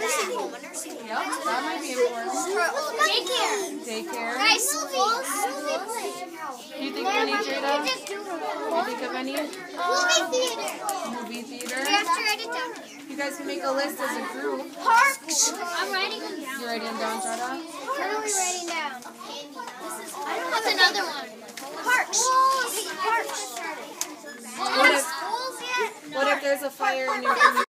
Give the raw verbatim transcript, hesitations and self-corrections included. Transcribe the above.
nursing home. A nursing home. Yep, that might be important. Daycare. Daycare. Guys, schools. Do you think of any, Jada? Do you think of any? Movie theater. Movie theater? We have to write it down here. You guys can make a list as a group. Parks. I'm writing them down. You writing them down, Jada? What are we writing down? What's another one? Parks. Parks. What if, what if there's a fire in your community?